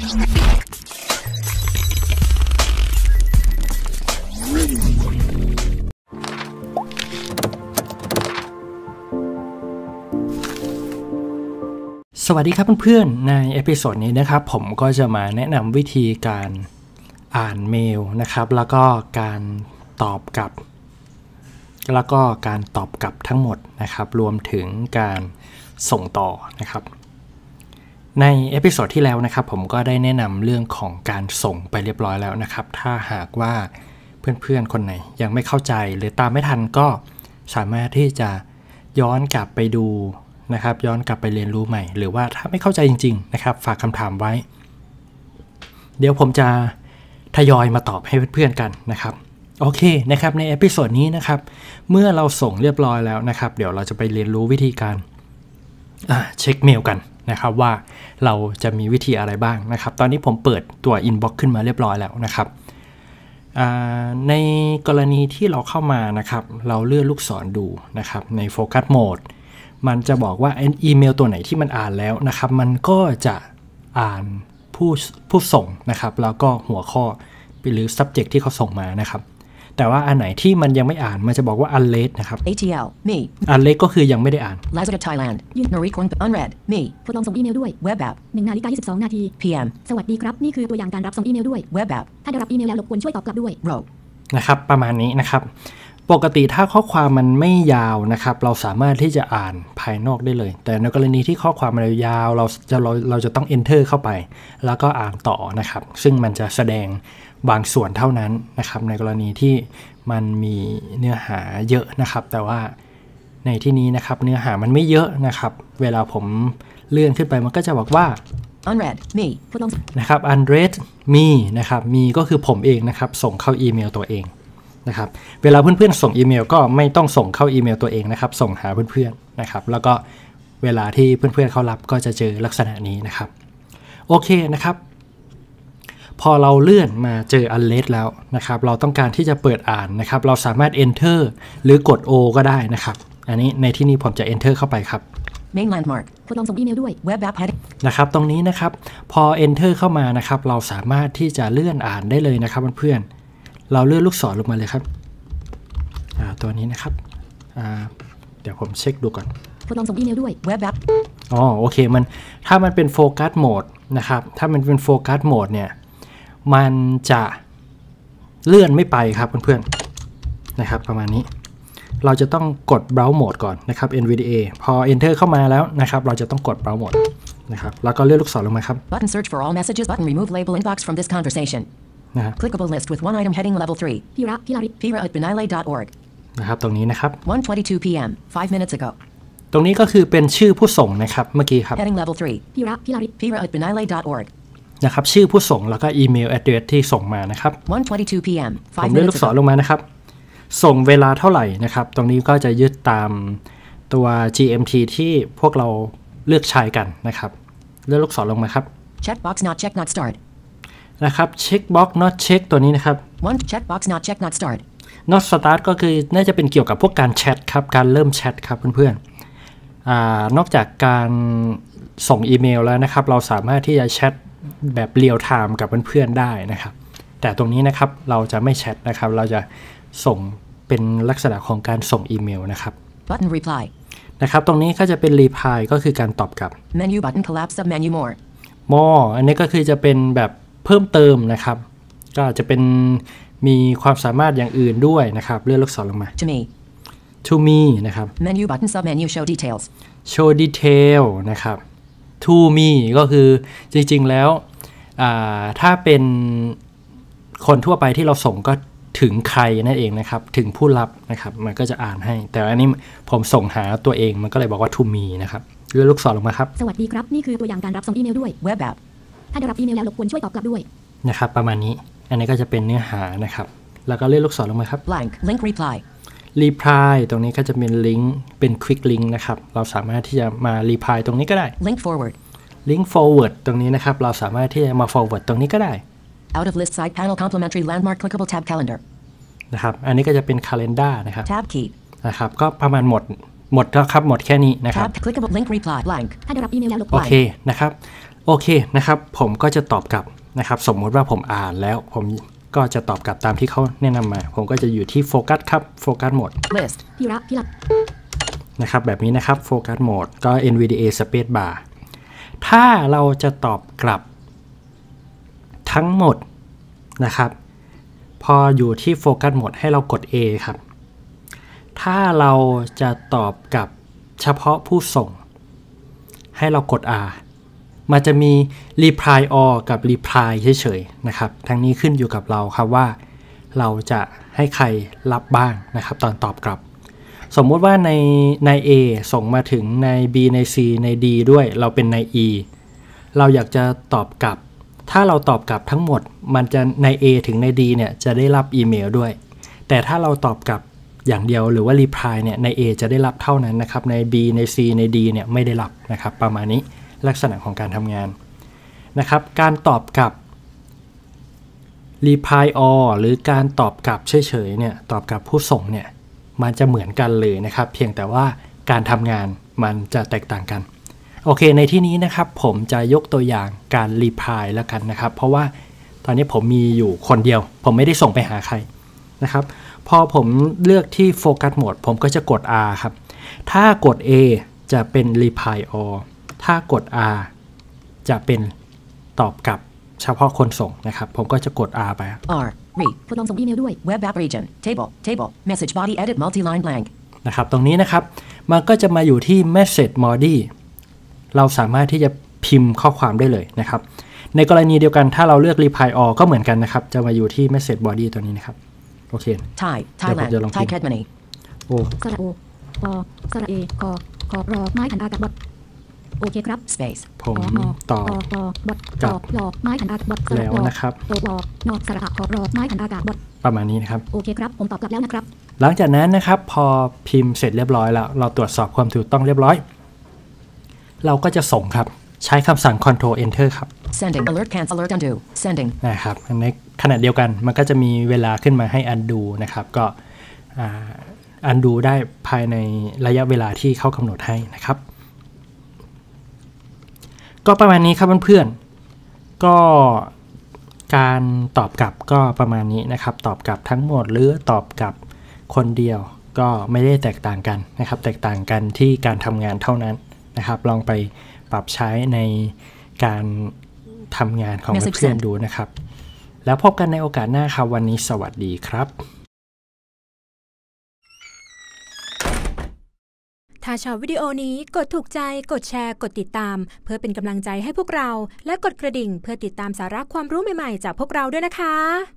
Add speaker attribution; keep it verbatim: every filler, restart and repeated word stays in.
Speaker 1: สวัสดีครับเพื่อนๆในเอพิโซดนี้นะครับผมก็จะมาแนะนำวิธีการอ่านเมลนะครับแล้วก็การตอบกลับแล้วก็การตอบกลับทั้งหมดนะครับรวมถึงการส่งต่อนะครับในเอพิโซดที่แล้วนะครับผมก็ได้แนะนำเรื่องของการส่งไปเรียบร้อยแล้วนะครับถ้าหากว่าเพื่อนๆคนไหนยังไม่เข้าใจหรือตามไม่ทันก็สามารถที่จะย้อนกลับไปดูนะครับย้อนกลับไปเรียนรู้ใหม่หรือว่าถ้าไม่เข้าใจจริงๆนะครับฝากคำถามไว้เดี๋ยวผมจะทยอยมาตอบให้เพื่อนๆกันนะครับโอเคนะครับในเอพิโซดนี้นะครับเมื่อเราส่งเรียบร้อยแล้วนะครับเดี๋ยวเราจะไปเรียนรู้วิธีการเช็คเมลกันนะครับว่าเราจะมีวิธีอะไรบ้างนะครับตอนนี้ผมเปิดตัว inbox ขึ้นมาเรียบร้อยแล้วนะครับในกรณีที่เราเข้ามานะครับเราเลื่อนลูกศรดูนะครับในโฟกัสโหมดมันจะบอกว่าอีเมลตัวไหนที่มันอ่านแล้วนะครับมันก็จะอ่านผู้ผู้ส่งนะครับแล้วก็หัวข้อหรือ subject ที่เขาส่งมานะครับแต่ว่าอันไหนที่มันยังไม่อ่านมันจะบอกว่า unread นะครับ
Speaker 2: เอ ที แอล me
Speaker 1: unread ก็คือยังไม่ได้อ่าน
Speaker 2: Lazarus Thailand Norwegian unread me
Speaker 3: ทดลองส่งอีเมลด้วย
Speaker 2: web app
Speaker 3: หนึ่งนาฬิกายี่สิบสองนาที
Speaker 2: พี เอ็ม
Speaker 3: สวัสดีครับนี่คือตัวอย่างการรับส่งอีเมลด้วย
Speaker 2: web app
Speaker 3: ถ้าได้รับอีเมลแล้วรบกวนช่วยตอบกลับด้วย
Speaker 2: row
Speaker 1: นะครับประมาณนี้นะครับปกติถ้าข้อความมันไม่ยาวนะครับเราสามารถที่จะอ่านภายนอกได้เลยแต่ในกรณีที่ข้อความมันยาวเราจะเราเราจะต้อง enter เข้าไปแล้วก็อ่านต่อนะครับซึ่งมันจะแสดงบางส่วนเท่านั้นนะครับในกรณีที่มันมีเนื้อหาเยอะนะครับแต่ว่าในที่นี้นะครับเนื้อหามันไม่เยอะนะครับเวลาผมเลื่อนขึ้นไปมันก็จะบอกว่า
Speaker 2: unread me
Speaker 3: ทดลอง
Speaker 1: นะครับ unread me นะครับ me ก็คือผมเองนะครับส่งเข้าอีเมลตัวเองนะครับเวลาเพื่อนๆส่งอีเมลก็ไม่ต้องส่งเข้าอีเมลตัวเองนะครับส่งหาเพื่อนๆนะครับแล้วก็เวลาที่เพื่อนๆเขารับก็จะเจอลักษณะนี้นะครับโอเคนะครับพอเราเลื่อนมาเจอ unread แล้วนะครับเราต้องการที่จะเปิดอ่านนะครับเราสามารถ enter หรือกด O ก็ได้นะครับอันนี้ในที่นี้ผมจะ enter เข้าไปครับ
Speaker 2: main landmark
Speaker 3: ทดลองส่งอีเมลด้วย
Speaker 2: web app heading
Speaker 1: นะครับตรงนี้นะครับพอ enter เข้ามานะครับเราสามารถที่จะเลื่อนอ่านได้เลยนะครับเพื่อนๆเราเลื่อนลูกศรลงมาเลยครับตัวนี้นะครับเดี๋ยวผมเช็คดูก่อน
Speaker 3: ทดลองส่งอีเมลด้วย
Speaker 2: web app
Speaker 1: อ๋อโอเคมันถ้ามันเป็นโฟกัสโหมดนะครับถ้ามันเป็นโฟกัสโหมดเนี่ยมันจะเลื่อนไม่ไปครับเพื่อนๆนะครับประมาณนี้เราจะต้องกด browse mode ก่อนนะครับ เอ็น วี ดี เอ พอ enter เข้ามาแล้วนะครับเราจะต้องกด browse mode นะครับแล้วก็เลื่อนลูกศรลงมาครับ
Speaker 2: button search for all messages button remove label inbox from this conversation
Speaker 1: นะครับ
Speaker 2: clickable list with one item heading level three
Speaker 3: พิระพิลาริ
Speaker 2: pira at benile dot org
Speaker 1: นะครับตรงนี้นะครับ
Speaker 2: one twenty-two p m five minutes ago
Speaker 1: ตรงนี้ก็คือเป็นชื่อผู้ส่งนะครับเมื่อกี้ครับ
Speaker 2: heading level three
Speaker 3: พิระพิลาริ
Speaker 2: pira at benile dot org
Speaker 1: นะครับชื่อผู้ส่งแล้วก็อีเมล address ที่ส่งมานะครับ
Speaker 2: one twenty-two p m
Speaker 1: ผ
Speaker 2: five
Speaker 1: มเลื่อนลู
Speaker 2: minutes
Speaker 1: กศร
Speaker 2: ago
Speaker 1: ลงมานะครับส่งเวลาเท่าไหร่นะครับตรงนี้ก็จะยึดตามตัว จี เอ็ม ที ที่พวกเราเลือกใช้กันนะครับเลื่อนลูกศรลงมาครับ
Speaker 2: checkbox not check not start
Speaker 1: นะครับ checkbox not check ตัวนี้นะครับ
Speaker 2: one checkbox not check not start
Speaker 1: not start ก็คือน่าจะเป็นเกี่ยวกับพวกการแชทครับการเริ่มแชทครับเพื่อนๆอ่านอกจากการส่งอีเมลแล้วนะครับเราสามารถที่จะแชทแบบเรียลไทม์กับเพื่อนๆได้นะครับแต่ตรงนี้นะครับเราจะไม่แชทนะครับเราจะส่งเป็นลักษณะของการส่งอีเมลนะครับ
Speaker 2: button reply
Speaker 1: นะครับตรงนี้ก็จะเป็น reply ก็คือการตอบกลับ
Speaker 2: menu button collapse sub menu more
Speaker 1: more อันนี้ก็คือจะเป็นแบบเพิ่มเติมนะครับก็จะเป็นมีความสามารถอย่างอื่นด้วยนะครับเลื่อนลูกศรลงมา
Speaker 2: to me
Speaker 1: to me นะครับ
Speaker 2: menu button sub menu show details
Speaker 1: show detail นะครับ to me ก็คือจริงๆแล้วถ้าเป็นคนทั่วไปที่เราส่งก็ถึงใครนั่นเองนะครับถึงผู้รับนะครับมันก็จะอ่านให้แต่อันนี้ผมส่งหาตัวเองมันก็เลยบอกว่า to me นะครับเลื่อนลูกศรลงมาครับ
Speaker 3: สวัสดีครับนี่คือตัวอย่างการรับส่งอีเมลด้วย
Speaker 2: web app
Speaker 3: ถ้าได้รับอีเมลแล้วรบกวนช่วยตอบกลับด้วย
Speaker 1: นะครับประมาณนี้อันนี้ก็จะเป็นเนื้อหานะครับแล้วก็เลื่อนลูกศรลงมาครับ
Speaker 2: blank link reply
Speaker 1: reply ตรงนี้ก็จะเป็นลิงก์เป็น quick link นะครับเราสามารถที่จะมา reply ตรงนี้ก็ได้
Speaker 2: link forward
Speaker 1: link forward ตรงนี้นะครับเราสามารถที่จะมา forward ตรงนี้ก็ได้
Speaker 2: out of list side panel complementary landmark clickable tab calendar
Speaker 1: นะครับอันนี้ก็จะเป็น calendar นะครับ
Speaker 2: tab key
Speaker 1: นะครับก็ประมาณหมดหมดแล้วครับหมดแค่นี้นะครับ
Speaker 2: tab clickable link reply blank
Speaker 3: ถ้าได้รับอีเมลแล้วลบ
Speaker 1: โอเคนะครับโอเคนะครับผมก็จะตอบกลับนะครับสมมติว่าผมอ่านแล้วผมก็จะตอบกลับตามที่เขาแนะนำมาผมก็จะอยู่ที่โฟกัสครับโฟกัสโหมด
Speaker 2: List.
Speaker 3: พี่ระพี่หลับ
Speaker 1: นะครับแบบนี้นะครับโฟกัสโหมดก็ เอ็น วี ดี เอ Space Bar ถ้าเราจะตอบกลับทั้งหมดนะครับพออยู่ที่โฟกัสโหมดให้เรากด A ครับถ้าเราจะตอบกลับเฉพาะผู้ส่งให้เรากด R มันจะมี reply all กับ reply เฉยๆนะครับทั้งนี้ขึ้นอยู่กับเราครับว่าเราจะให้ใครรับบ้างนะครับตอนตอบกลับสมมุติว่าในใน A ส่งมาถึงใน B ใน C ใน D ด้วยเราเป็นใน E เราอยากจะตอบกลับถ้าเราตอบกลับทั้งหมดมันจะใน A ถึงใน D เนี่ยจะได้รับอีเมลด้วยแต่ถ้าเราตอบกลับอย่างเดียวหรือว่า reply เนี่ยใน A จะได้รับเท่านั้นนะครับใน B ใน C ใน D เนี่ยไม่ได้รับนะครับประมาณนี้ลักษณะของการทำงานนะครับการตอบกลับ reply all หรือการตอบกลับเฉยๆเนี่ยตอบกลับผู้ส่งเนี่ยมันจะเหมือนกันเลยนะครับเพียงแต่ว่าการทำงานมันจะแตกต่างกันโอเคในที่นี้นะครับผมจะยกตัวอย่างการ reply แล้วกันนะครับเพราะว่าตอนนี้ผมมีอยู่คนเดียวผมไม่ได้ส่งไปหาใครนะครับพอผมเลือกที่โฟกัสโหมดผมก็จะกด R ครับถ้ากด A จะเป็น reply all ถ้ากด R จะเป็นตอบกลับเฉพาะคนส่งนะครับผมก็จะกด R ไป
Speaker 2: R. Read.
Speaker 3: ทดลองส่งอีเมลด้วย
Speaker 2: Web app region. Table. Table. Message body edit multi-line blank.
Speaker 1: นะครับตรงนี้นะครับมันก็จะมาอยู่ที่ message body เราสามารถที่จะพิมพ์ข้อความได้เลยนะครับในกรณีเดียวกันถ้าเราเลือก reply all ก็เหมือนกันนะครับจะมาอยู่ที่ message body ตัวนี้นะครับโอเค
Speaker 2: Thai. Thailand. Thai Kedmani.
Speaker 1: โอ้
Speaker 3: สระโอปอสระเอคอคอรอไม้ขันอากาศบดโอเคครับ
Speaker 2: Space.
Speaker 1: ผม
Speaker 3: มอ
Speaker 1: ตอบ
Speaker 3: ปอปอบดจอบรอไม้ขันอากาศบดสระ
Speaker 1: แล้ว
Speaker 3: รอ
Speaker 1: นะครับ
Speaker 3: โอวอนอสระคอรอไม้ขันอากาศบด
Speaker 1: ประมาณนี้นะครับ
Speaker 3: โอเคครับผมตอบกลับแล้วนะครับ
Speaker 1: หลังจากนั้นนะครับพอพิมพ์เสร็จเรียบร้อยแล้วเราตรวจสอบความถูกต้องเรียบร้อยเราก็จะส่งครับใช้คำสั่ง control enter ครับ
Speaker 2: Sending. Alert cancel. Alert undo. Sending.
Speaker 1: นะครับในขณะเดียวกันมันก็จะมีเวลาขึ้นมาให้ undo นะครับก็อ่า undo ได้ภายในระยะเวลาที่เขากำหนดให้นะครับก็ประมาณนี้ครับเพื่อนๆก็การตอบกลับก็ประมาณนี้นะครับตอบกลับทั้งหมดหรือตอบกลับคนเดียวก็ไม่ได้แตกต่างกันนะครับแตกต่างกันที่การทำงานเท่านั้นนะครับลองไปปรับใช้ในการทำงานของเพื่อนๆดูนะครับแล้วพบกันในโอกาสหน้าครับวันนี้สวัสดีครับ
Speaker 4: ถ้าชอบวิดีโอนี้กดถูกใจกดแชร์กดติดตามเพื่อเป็นกำลังใจให้พวกเราและกดกระดิ่งเพื่อติดตามสาระความรู้ใหม่ๆจากพวกเราด้วยนะคะ